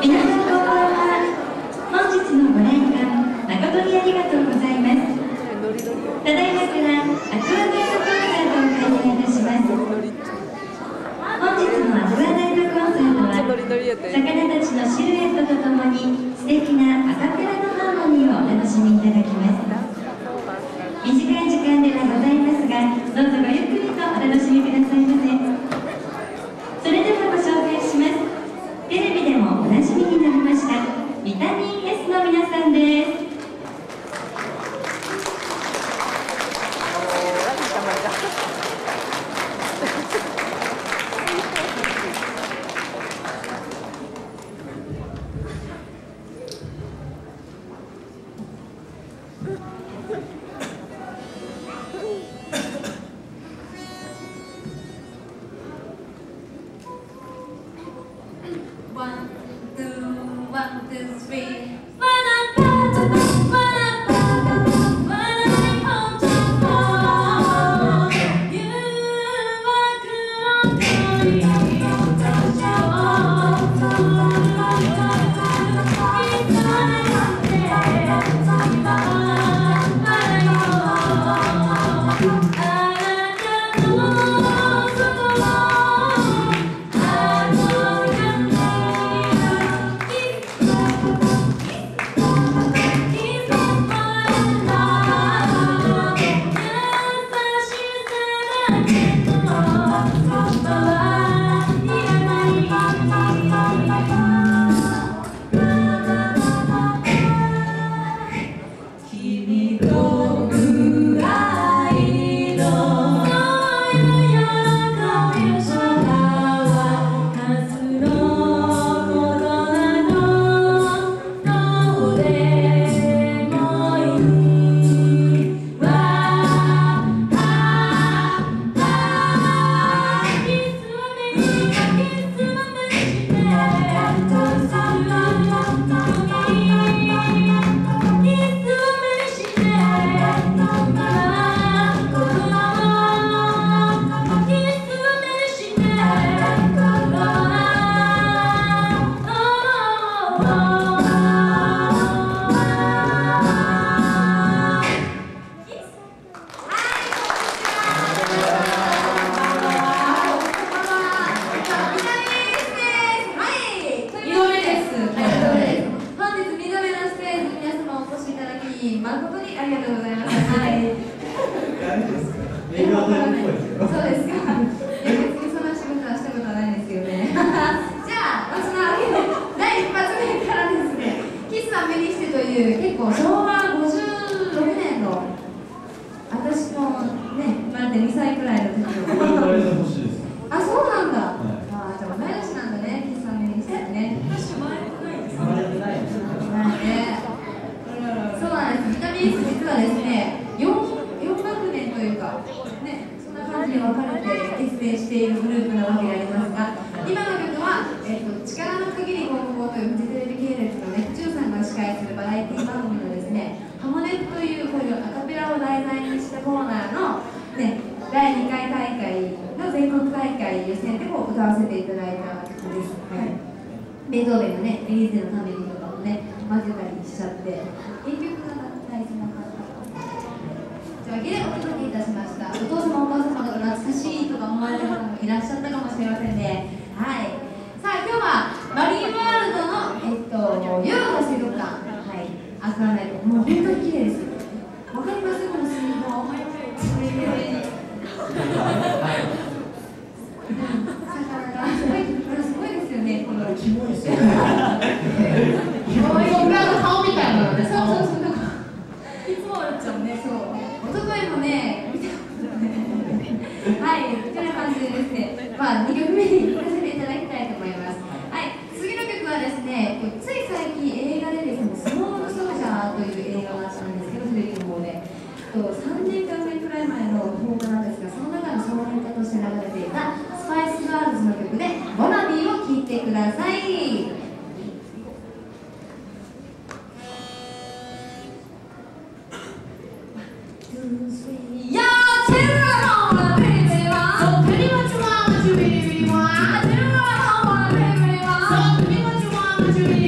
皆さんこんばんは。本日のご来館誠にありがとうございます。ただいまからアクアガイドコンサートを開催いたします。本日のアクアガイドコンサートは魚たちのシルエットとともに素敵なアカペラのハーモニーをお楽しみいただきます。短い時間ではございますが、どうぞごゆっくりとお楽しみくださいませ。それではご紹介します。テレビでもおなじみになりましたビタミン S の皆さんです。 結構昭和56年の私のね、生まれて2歳くらいの時のあ、そうなんだ、はい、あ、じゃあ同い年なんだね、キスさん目にしてね。私生まれてないんですか？生まれてないんですね。そうなんです。ビタミン S 実はですね、4学年というかね、そんな感じで分かれて結成しているグループなわけでありますが、今の曲は、力の限りゴムゴムというフジテレビ系列のね、中さんが司会するバラエティ番組のですね、ハモネットというこういうアカペラを題材にしたコーナーの、ね、第2回大会の全国大会予選でも歌わせていただいた曲です。はい、ベートーベンのね、エリーゼのためにとかもね、混ぜたりしちゃって、原曲が大事な感じ。というわけでお届けいたしました。お父様お母様が懐かしいとか思われる方もいらっしゃったかもしれませんね。はい。さあ今日はマリンワールドの夜の水族館、はい、アクアライト、もう本当に綺麗です。わかります？この水道。魚がすごいですよね。このキモいですよね。僕らの顔みたいなので、そう。いつも笑っちゃうね。そう。一昨日もね、見たことね。はい、こんな感じでですね、まあ2曲目に行かせていただきたいと思います。はい、次の曲はですね、つい最近映画でですね、スモールソルジャーという映画があったんですけど、テレビの方で、3年間目くらい前の動画なんですが、その中の少年歌として流れていたスパイスガールズの曲で「ボナビー」を聴いてください。Tell me what you want, what you really, really want. Tell me what I want, what I really, really want. So tell me what you want, what you really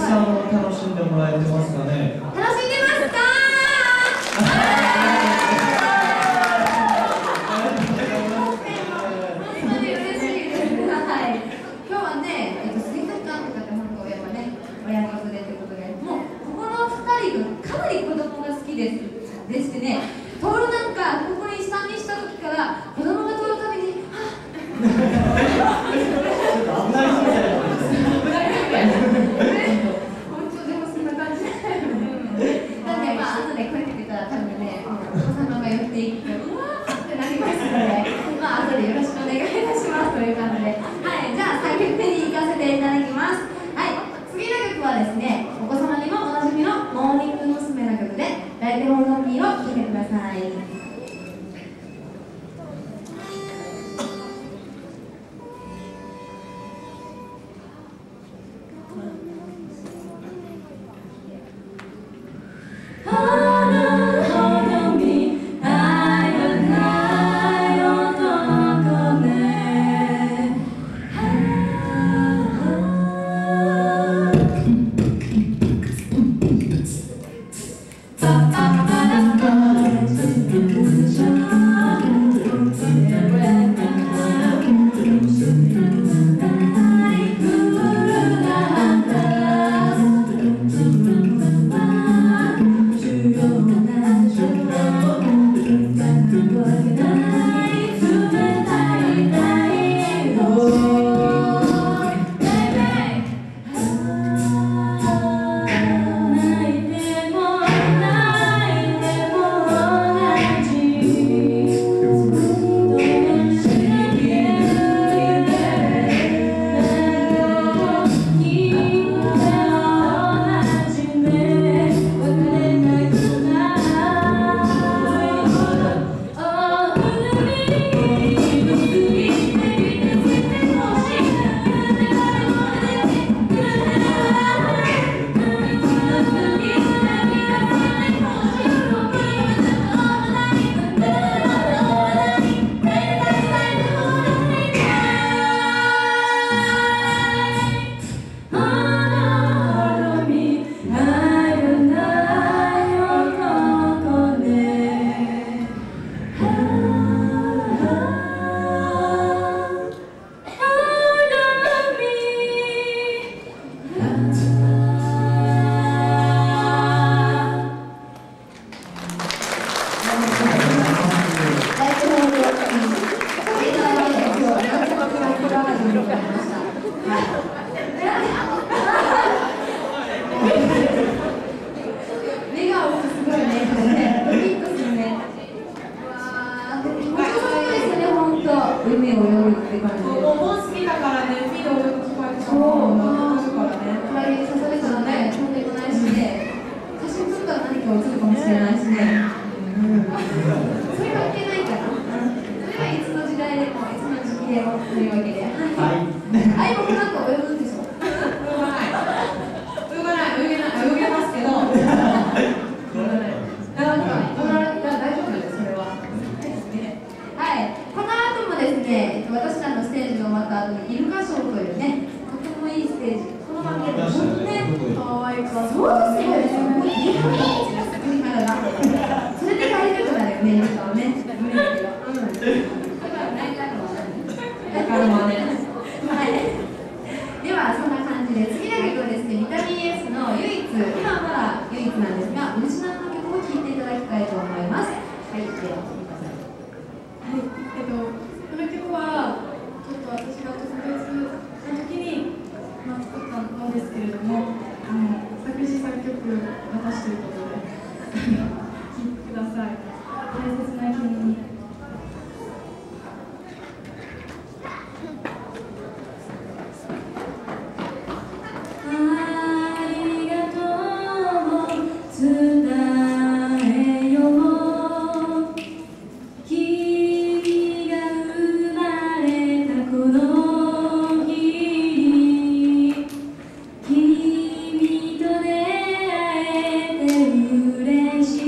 楽しんでもらえてますかね。 楽しんでますか？本当に嬉しいです。はい。今日はね、水族館とかって本当やっぱね、親子連れということで、もうここの2人がかなり子供が好きでしてね、徹なんかここに下見した時から子供が通るたびに、 ちょっと危ないみたいな。 本当でもそんな感じだよね。なんでまあ後で声かけたら多分ね、お子様が寄っていくとうわーってなりますので、まあ後でよろしくお願いいたしますという感じで、はい、じゃあ3曲目に行かせていただきます。はい、次の曲はですね、お子様にもおなじみのモーニング娘。の曲で「ライテホールドミー」を聴いてください。海を泳ぐって感じで。 お盆過ぎだからね、海を泳ぐ機会とかもなくなるからね。 隣に刺されたらね、とんでもないしね、写真撮ったら何か映るかもしれないしね。それ関係ないから。それはいつの時代でも、いつの時期でもというわけで。はい、僕なんか泳ぐんでしょ。 泳がない。泳げますけど。 大丈夫です、それは。はい、この後もですね、私らのステージが終わった後にイルカショーというね、とてもいいステージ、この番組で本当ね、可愛かった。そうですよね。いい感じが栗原が。それで帰りたくなるよね、イルカはね。無理だけど。だから泣いたのはだからもね。はい。ではそんな感じで次の曲はですね、ビタミン S の唯一、今はまだ唯一なんですが、オリジナルの曲を聴いていただきたいと思います。はい、では。 はい、この曲はちょっと私が特別な時に、作ったのですけれども、作詞作曲私ということで聴いてください。大切な君に。 嬉し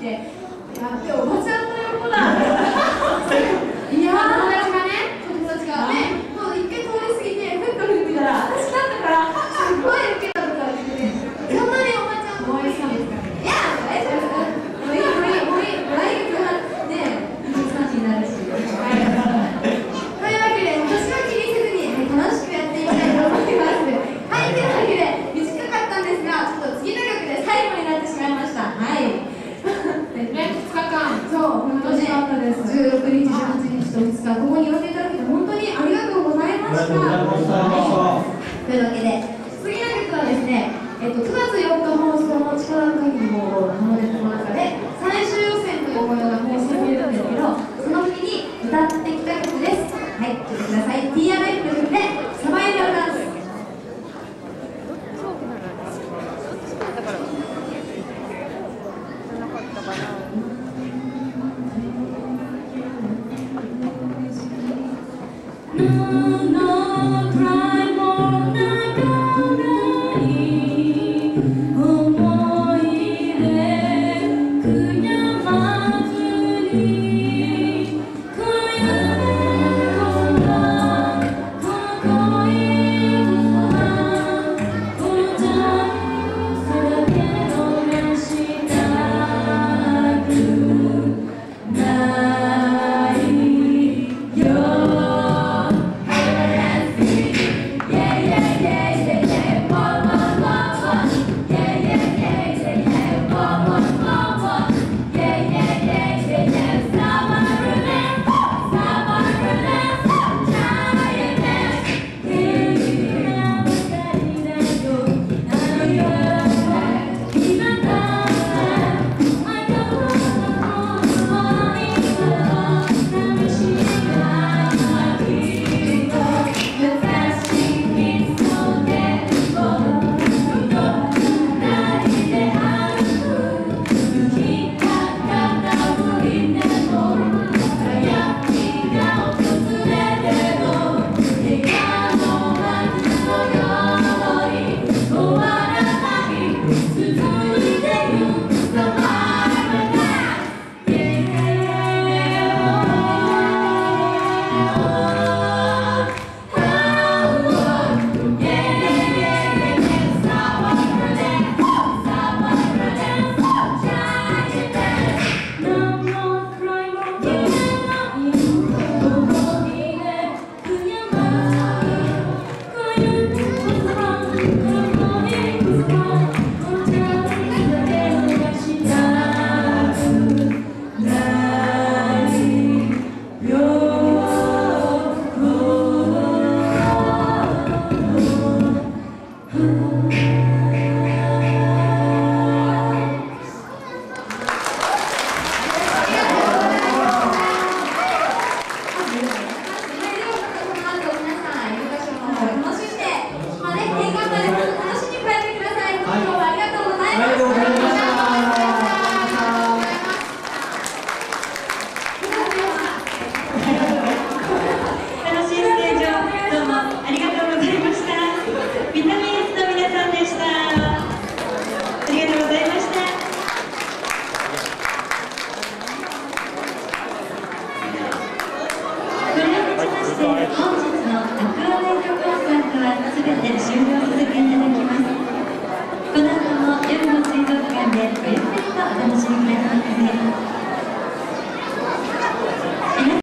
て、やっておばちゃんの横だいやー、友達がね、友達がね、もう一回通り過ぎて、ふっと振り見たら、私だったから、すごいウケたとか言ってて、そんなにおばちゃん応援したんですかね。いや、大丈夫です。もういい、来月はね、23になるし。というわけで、私は気にせずに、楽しくやっていきたいと思います。はい、というわけで、短かったんですが、ちょっと次の曲で最後になってしまいました。はい。2日間、そう、本当に16日、18日と2日、ここに呼んでいただいて、本当にありがとうございました。というわけで、次の曲はですね、9月4日放送の力の限りのハモネットの中で、最終予選という模様が放送されるんですけど、その時に歌ってきた曲です。はい、聴いてください。TRF の曲で、サバイバルダンス。No, no, cry.